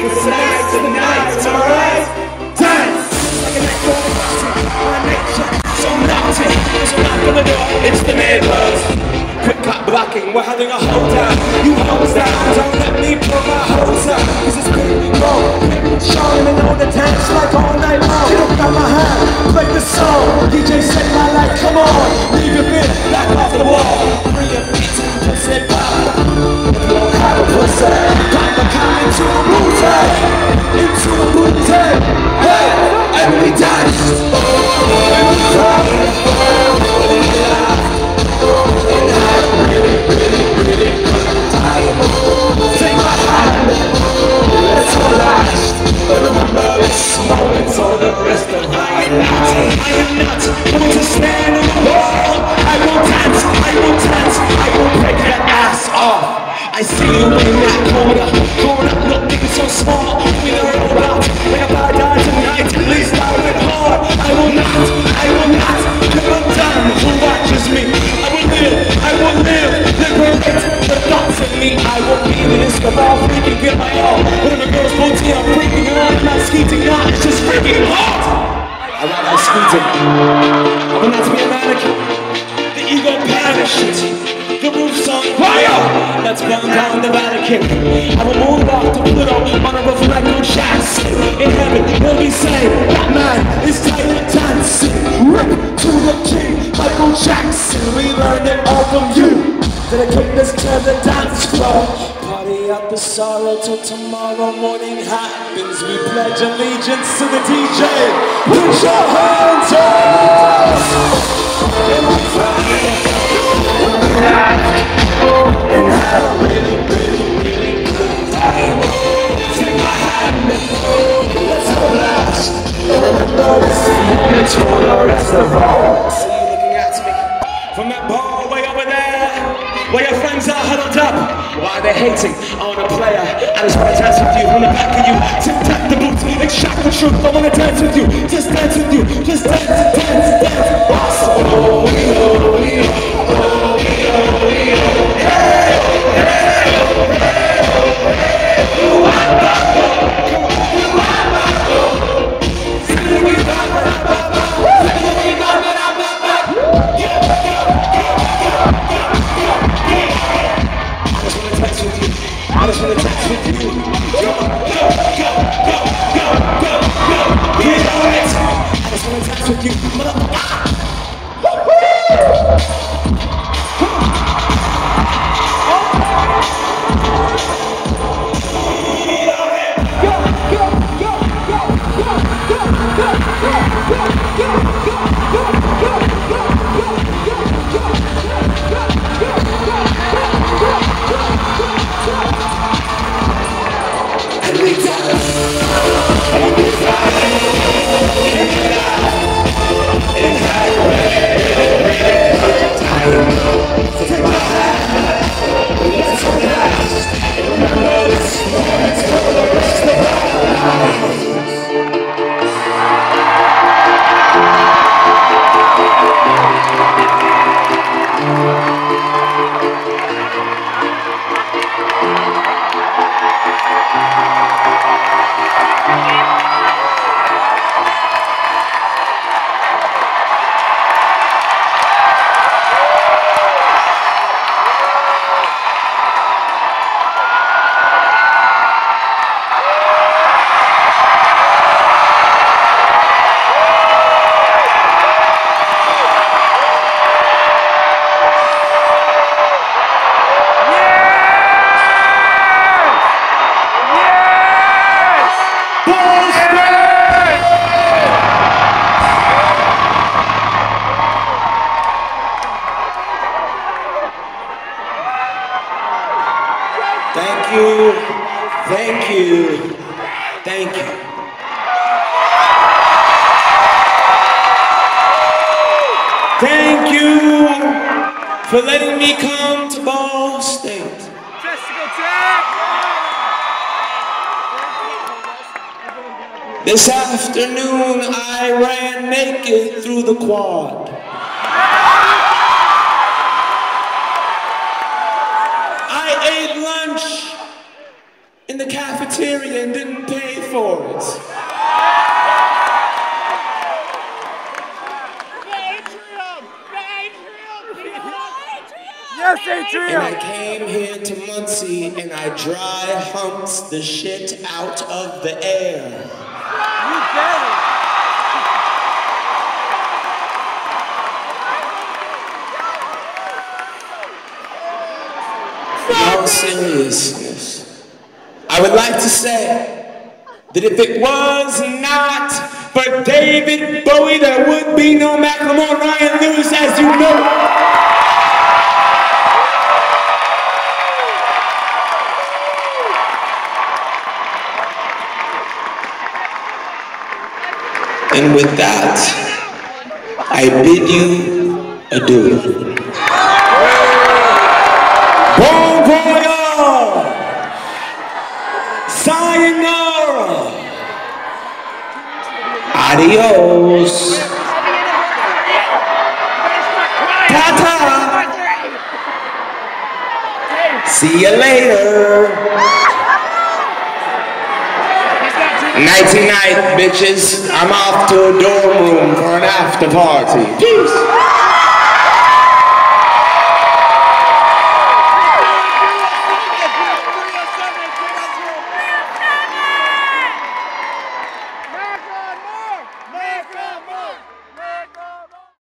'cause tonight's the night, am I right? Dance! Like an echo of my nature, so naughty. There's a knock on the door, it's the neighbors. Quick cut blocking, we're having a hold down. You hose down, don't let me pull my hose out. 'Cause it's big, long, shining on the dance like all night long. Get up on my hand, play the song. DJ set my light, come on. Leave your bit back off the wall. Bring your beats and pussy pop. If you don't have a pussy, pop the cock into a booty. Into a booty. Hey, and we dance. And we cry. And we laugh. And have a really, really, really good time. Take my hand. Let's all last. But remember this moment for the rest of my life. I am not going to stand on the wall. I won't dance, I won't dance, I won't break that ass off. I see you in that corner, looking so small. We know about when I die tonight, at least I went hard. I will not give a damn who watches me. I will live, liberate the thoughts in me. I will be the list of all freaking get my all. When the girls go to I'm freaking out, I'm not skeeting out, it's just freaking hard. I like skeeting. I want not to be a mannequin. The ego parachute. The roof's on fire. Let's burn down the Vatican. I will move off to Pluto on a roof like no shacks. In heaven, we'll be saying that man is tight and dancing. Rip to the king, Michael Jackson. We learned it all from you. Dedicate this to the dance floor. Party out the sorrow till tomorrow morning happens. We pledge allegiance to the DJ. Put your hands up. And we fly. And we laugh. And have a really, really, really good time. Take my hand. Let's go last. And remember this moment for the rest of all. See you looking at me from that bar way over there. Where your friends are huddled up. Why they're hating on a player. I just wanna dance with you from the back of you. Tip tap the boots, extract the truth. I wanna dance with you, just dance with you. Just dance, dance, dance. Awesome. Oh, we oh, we oh, oh, we oh, we oh. Hey, hey, hey, hey. You want that? Come on, you want that? Sing it back, back, back, back. Sing it back, back, back, back. I just wanna dance with you. Go, go, go, go, go, go, go. Get on it. I just wanna dance with you. Thank you. Thank you for letting me come to Ball State. This afternoon I ran naked through the quad. I ate lunch in the cafeteria. cafeteria and didn't pay for it. Yes, Atrium! And I came here to Muncie and I dry humped the shit out of the air. You get it! In all seriousness, I would like to say that if it was not for David Bowie, there would be no Macklemore, Ryan Lewis, as you know. And with that, I bid you adieu. Bon voyage! Sayonara! Adios! Ta-ta! See you later! Nighty-night, bitches. I'm off to a dorm room for an after party. Peace!